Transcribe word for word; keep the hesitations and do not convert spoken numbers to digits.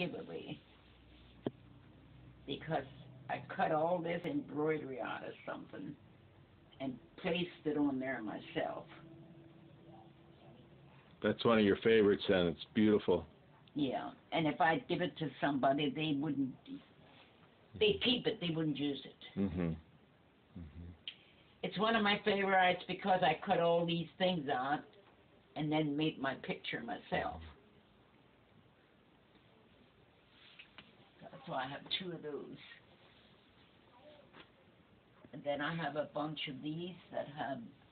giveaway because I cut all this embroidery out of something and placed it on there myself. That's one of your favorites, and it's beautiful. Yeah, and if I give it to somebody, they wouldn't. They keep it. They wouldn't use it. Mm-hmm. Mm-hmm. It's one of my favorites because I cut all these things out and then made my picture myself. So I have two of those. And then I have a bunch of these that have